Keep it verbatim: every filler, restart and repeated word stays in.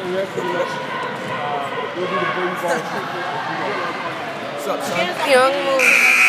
the rest of the uh, we'll do the booty ball. What's up, son? Young move.